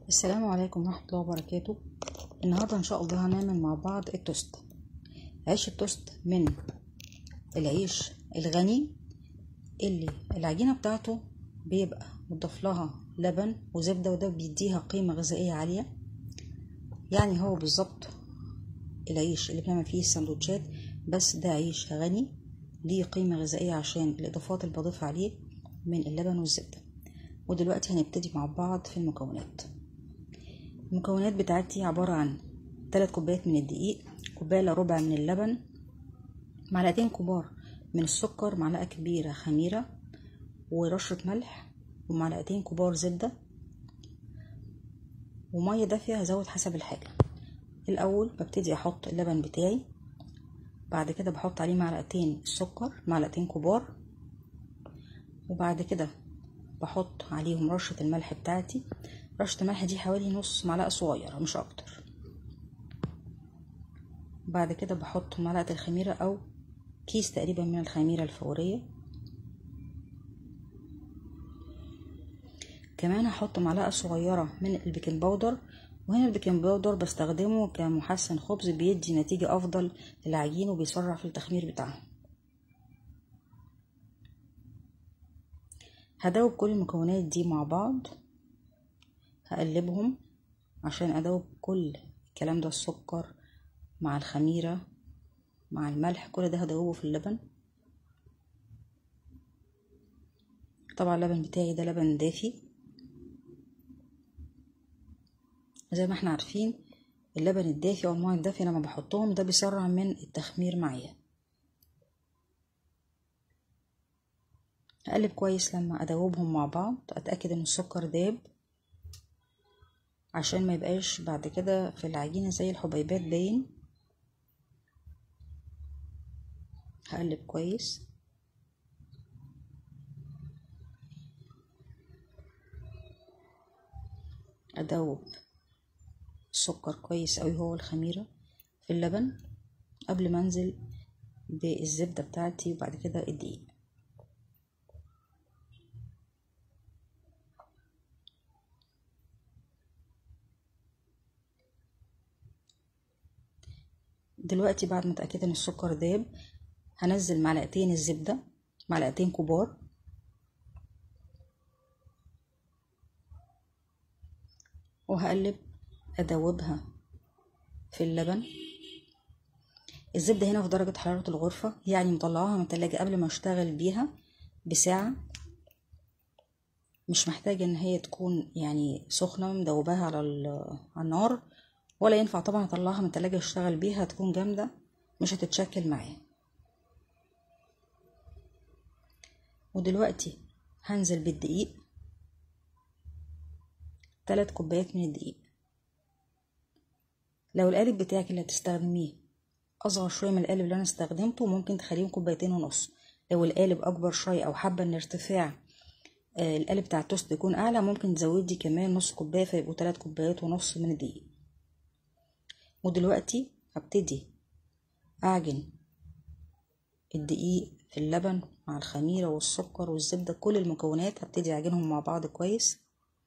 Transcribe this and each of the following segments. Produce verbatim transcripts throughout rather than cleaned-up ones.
السلام عليكم ورحمة الله وبركاته. النهاردة ان شاء الله هنعمل مع بعض التوست. عيش التوست من العيش الغني اللي العجينة بتاعته بيبقى مضاف لها لبن وزبدة، وده بيديها قيمة غذائية عالية. يعني هو بالظبط العيش اللي بنعمل فيه السندوتشات، بس ده عيش غني ليه قيمة غذائية عشان الإضافات اللي بضيفها عليه من اللبن والزبدة. ودلوقتي هنبتدي مع بعض في المكونات. المكونات بتاعتي عبارة عن ثلاث كوبايات من الدقيق، كوباية الا ربع من اللبن، معلقتين كبار من السكر، معلقة كبيرة خميرة ورشة ملح، ومعلقتين كبار زبدة، ومية دافية هزود حسب الحاجة. الأول ببتدي أحط اللبن بتاعي، بعد كده بحط عليه معلقتين السكر معلقتين كبار، وبعد كده بحط عليهم رشة الملح بتاعتي. رشة الملح دي حوالي نص معلقة صغيرة مش اكتر. بعد كده بحط معلقة الخميرة او كيس تقريبا من الخميرة الفورية. كمان هحط معلقة صغيرة من البيكنج باودر، وهنا البيكنج باودر بستخدمه كمحسن خبز، بيدي نتيجة افضل للعجين وبيسرع في التخمير بتاعها. هدوب كل المكونات دي مع بعض، هقلبهم عشان ادوب كل الكلام ده، السكر مع الخميرة مع الملح، كل ده هدوبه في اللبن. طبعا اللبن بتاعي ده لبن دافي، زي ما احنا عارفين اللبن الدافي او الماء الدافي لما بحطهم ده بيسرع من التخمير معايا. هقلب كويس لما ادوبهم مع بعض، اتاكد ان السكر داب عشان ما يبقاش بعد كده في العجينة زي الحبيبات باين. هقلب كويس، ادوب السكر كويس اوي هو الخميرة في اللبن قبل ما انزل بالزبدة بتاعتي وبعد كده الدقيق. دلوقتي بعد ما اتاكد ان السكر داب، هنزل معلقتين الزبدة معلقتين كبار، وهقلب ادوبها في اللبن. الزبدة هنا في درجة حرارة الغرفة، يعني مطلعاها من التلاجة قبل ما اشتغل بيها بساعة، مش محتاجة ان هي تكون يعني سخنة مدوباها على على النار، ولا ينفع طبعا اطلعها من التلاجة اشتغل بيها تكون جامدة مش هتتشكل معايا. ودلوقتي هنزل بالدقيق، ثلاث كوبايات من الدقيق. لو القالب بتاعك اللي هتستخدميه اصغر شويه من القالب اللي انا استخدمته، ممكن تخليهم كوبايتين ونص. لو القالب اكبر شويه او حابه ان ارتفاع آه القالب بتاع التوست يكون اعلى، ممكن تزودي كمان نص كوبايه فيبقوا ثلاث كوبايات ونص من الدقيق. ودلوقتي هبتدي اعجن الدقيق في اللبن مع الخميره والسكر والزبده، كل المكونات هبتدي اعجنهم مع بعض كويس.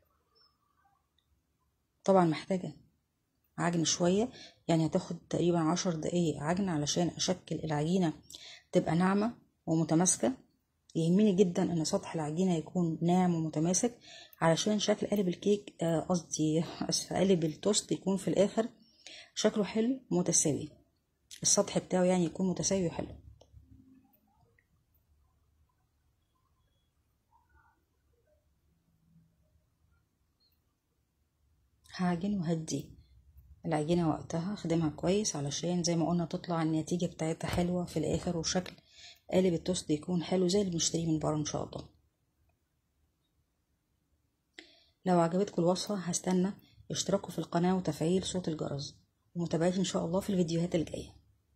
طبعا محتاجه عجن شويه، يعني هتاخد تقريبا عشر دقايق عجن علشان اشكل العجينه تبقى ناعمه ومتماسكه. يهمني جدا ان سطح العجينه يكون ناعم ومتماسك علشان شكل قالب الكيك قصدي اسف قالب التوست يكون في الاخر شكله حلو ومتساوي، السطح بتاعه يعني يكون متساوي وحلو. هعجن وهدي العجينه وقتها، اخدمها كويس علشان زي ما قلنا تطلع النتيجه بتاعتها حلوه في الاخر، وشكل قالب التوست يكون حلو زي اللي بنشتريه من بره ان شاء الله. لو عجبتكم الوصفه هستنى اشتراككم في القناه وتفعيل صوت الجرس، ومتابعتي ان شاء الله في الفيديوهات الجايه.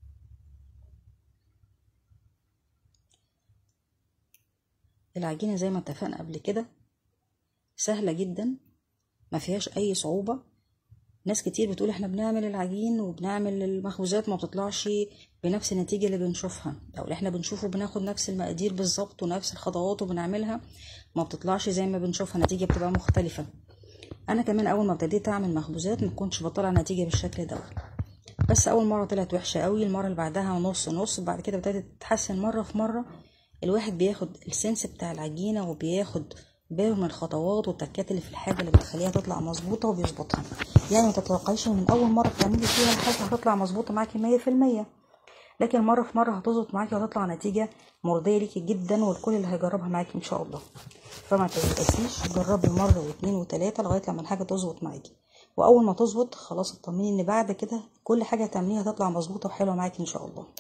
العجينه زي ما اتفقنا قبل كده سهله جدا ما فيهاش اي صعوبه. ناس كتير بتقول احنا بنعمل العجين وبنعمل المخبوزات ما بتطلعش بنفس النتيجة اللي بنشوفها، او اللي احنا بنشوفه بناخد نفس المقادير بالظبط ونفس الخطوات وبنعملها، ما بتطلعش زي ما بنشوفها، نتيجة بتبقى مختلفة. انا كمان اول ما ابتديت اعمل مخبوزات ما كنتش بطلع نتيجه بالشكل دوت، بس اول مره طلعت وحشه قوي، المره اللي بعدها نص نص، بعد كده ابتدت تتحسن مره في مره. الواحد بياخد السنس بتاع العجينه وبياخد باله من الخطوات والتكات اللي في الحاجه اللي بتخليها تطلع مظبوطه وبيظبطها. يعني ما تتوقعيش ان اول مره بتعملي فيها الحاجه هتطلع مظبوطه معاكي مية في المية، لكن مره في مره هتظبط معاكي وهتطلع نتيجه مرضيه ليكي جدا والكل اللي هيجربها معاكي ان شاء الله. فما تيأسيش، جربي مره واثنين وثلاثه لغايه لما الحاجه تظبط معاكي، واول ما تظبط خلاص اطمني ان بعد كده كل حاجه هتعمليها هتطلع مظبوطه وحلوه معاكي ان شاء الله.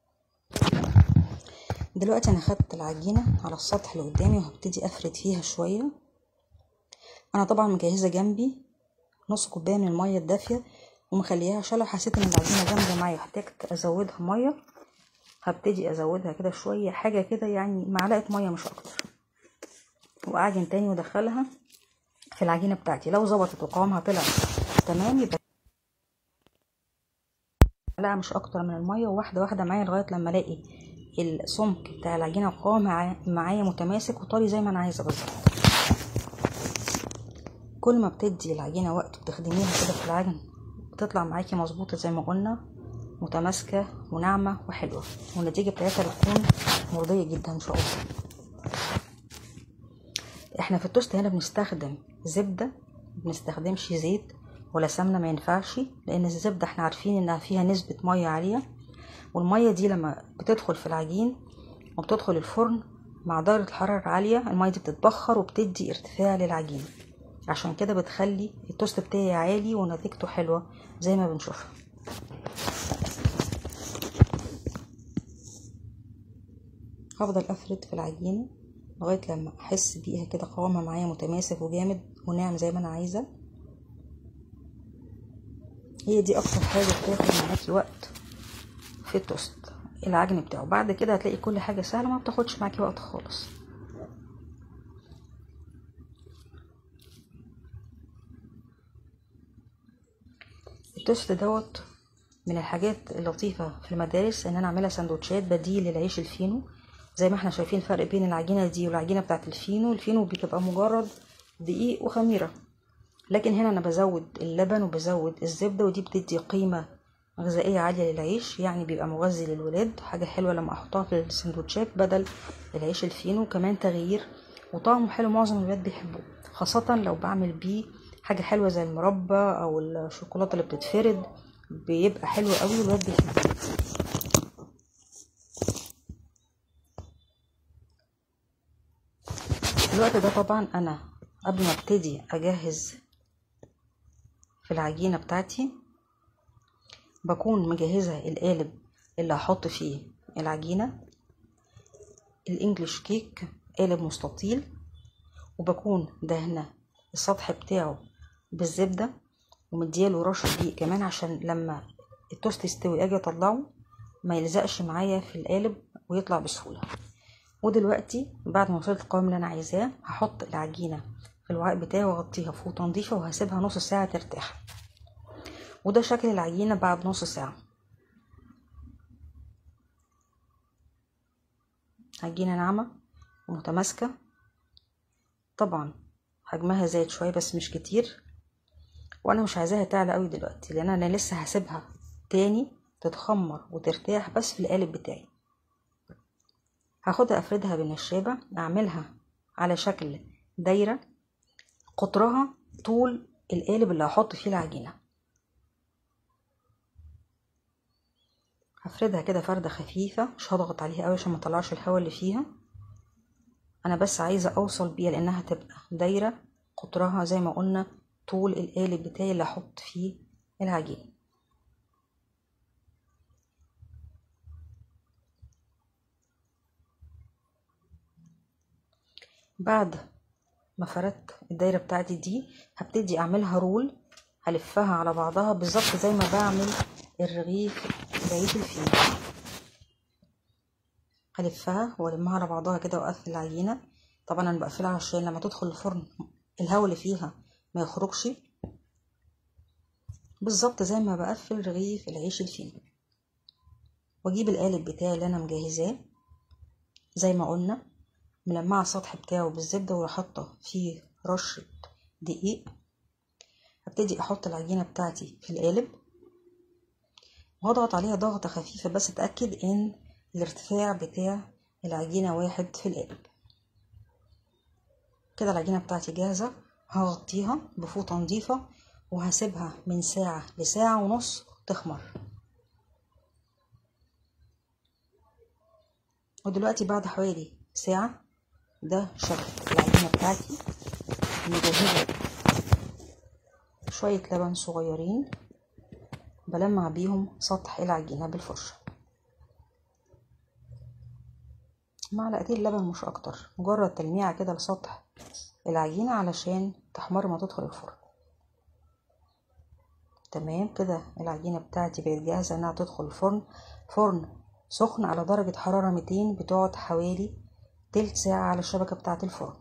دلوقتي انا خدت العجينه على السطح اللي قدامي وهبتدي افرد فيها شويه. انا طبعا مجهزه جنبي نص كوبايه من الميه الدافيه ومخليها، عشان لو حسيت ان العجينه جامده معايا واحتاجت ازودها ميه هبتدي ازودها كده شويه، حاجه كده يعني معلقه ميه مش اكتر، واعجن تاني وادخلها في العجينه بتاعتي. لو ظبطت وقوامها طلع تمام يبقى معلقه مش اكتر من الميه، وواحده واحده معايا لغايه لما الاقي السمك بتاع العجينه وقوام معايا متماسك وطري زي ما انا عايزه بالظبط. كل ما بتدي العجينه وقت بتخدميها كده في العجن بتطلع معاكي مظبوطه زي ما قلنا، متماسكه وناعمه وحلوه، والنتيجه بتاعتها بتكون مرضيه جدا ان شاء الله. احنا في التوست هنا بنستخدم زبده، بنستخدمش زيت ولا سمنه، ما ينفعش، لان الزبده احنا عارفين انها فيها نسبه ميه عاليه، والميه دي لما بتدخل في العجين وبتدخل الفرن مع درجه الحراره العاليه الميه دي بتتبخر وبتدي ارتفاع للعجين، عشان كده بتخلي التوست بتاعي عالي ونتيجته حلوه زي ما بنشوفها. هفضل افرد في العجينه لغايه لما احس بيها كده قوامها معايا متماسك وجامد وناعم زي ما انا عايزه. هي دي اكتر حاجه بتاخد معاكي وقت في التوست، العجن بتاعه. بعد كده هتلاقي كل حاجه سهله ما بتاخدش معاكي وقت خالص. التوست دوت من الحاجات اللطيفه في المدارس ان انا اعملها سندوتشات بديل للعيش الفينو. زي ما احنا شايفين الفرق بين العجينه دي والعجينه بتاعه الفينو، الفينو بتبقى مجرد دقيق وخميره، لكن هنا انا بزود اللبن وبزود الزبده، ودي بتدي قيمه غذائيه عاليه للعيش، يعني بيبقى مغذي للولاد، حاجه حلوه لما احطها في السندوتشات بدل العيش الفينو، كمان تغيير وطعمه حلو، معظم الولاد بيحبوه، خاصه لو بعمل بيه حاجه حلوه زي المربى او الشوكولاته اللي بتتفرد بيبقى حلو قوي والولاد بيحبوه. الوقت ده طبعا انا قبل ما ابتدي اجهز في العجينه بتاعتي بكون مجهزه القالب اللي هحط فيه العجينه، الانجليش كيك قالب مستطيل، وبكون دهنه السطح بتاعه بالزبده ومدياله رشه دقيق كمان عشان لما التوست يستوي اجي اطلعه ما يلزقش معايا في القالب ويطلع بسهوله. ودلوقتي بعد ما وصلت القوام اللي انا عايزاه هحط العجينه في الوعاء بتاعي واغطيها فوطه نضيفه وهسيبها نص ساعه ترتاح. وده شكل العجينه بعد نص ساعه. عجينه ناعمه ومتماسكه، طبعا حجمها زايد شويه بس مش كتير، وانا مش عايزاها تعلى قوي دلوقتي لان انا لسه هسيبها تاني تتخمر وترتاح بس في القالب بتاعي. هاخدها افردها بالنشابه، اعملها على شكل دايره قطرها طول القالب اللي هحط فيه العجينه. هفردها كده فرده خفيفه، مش هضغط عليها قوي عشان ما اطلعش الهواء اللي فيها، انا بس عايزه اوصل بيها لانها تبقى دايره قطرها زي ما قلنا طول القالب بتاعي اللي هحط فيه العجينه. بعد ما فردت الدايره بتاعتي دي هبتدي اعملها رول، هلفها على بعضها بالظبط زي ما بعمل الرغيف العيش الفينو، هلفها والمها على بعضها كده واقفل العجينه. طبعا انا بقفلها عشان لما تدخل الفرن الهواء اللي فيها ما يخرجش، بالظبط زي ما بقفل رغيف العيش الفينو. واجيب القالب بتاعي اللي انا مجهزاه زي ما قلنا ملمعه السطح بتاعه بالزبده وحاطه فيه رشه دقيق هبتدي احط العجينة بتاعتي في القالب وهضغط عليها ضغطة خفيفة بس اتأكد ان الارتفاع بتاع العجينة واحد في القالب. كده العجينة بتاعتي جاهزة. هغطيها بفوطة نظيفة وهسيبها من ساعة لساعة ونص تخمر. ودلوقتي بعد حوالي ساعة ده شكل العجينة بتاعتي. مجهزة شوية لبن صغيرين بلمع بيهم سطح العجينة بالفرشة. معلقتين لبن مش اكتر، مجرد تلميعة كده لسطح العجينة علشان تحمر ما تدخل الفرن. تمام كده العجينة بتاعتي بقت جاهزة انها تدخل الفرن. فرن سخن على درجة حرارة ميتين، بتقعد حوالي تلت ساعة على الشبكة بتاعة الفرن.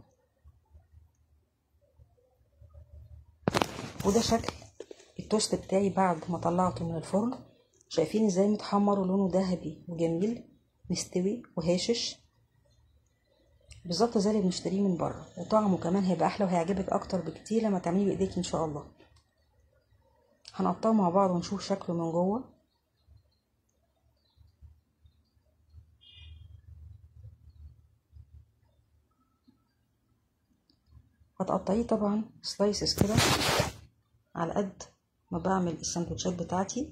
وده شكل التوست بتاعي بعد ما طلعته من الفرن. شايفين ازاي متحمر ولونه ذهبي وجميل، مستوي وهاشش بالظبط زي اللي بنشتريه من بره، وطعمه كمان هيبقى احلى وهيعجبك اكتر بكتير لما تعمليه بايديك ان شاء الله. هنقطعه مع بعض ونشوف شكله من جوه. هتقطعيه طبعا سلايسز كده على قد ما بعمل السندوتشات بتاعتي.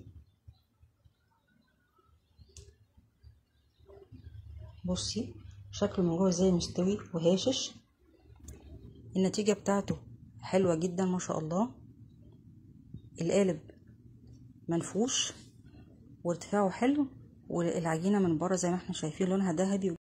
بصي شكله من جوه ازاي مستوي وهاشش. النتيجة بتاعته حلوة جدا ما شاء الله. القالب منفوش وارتفاعه حلو، والعجينة من بره زي ما احنا شايفين لونها ذهبي.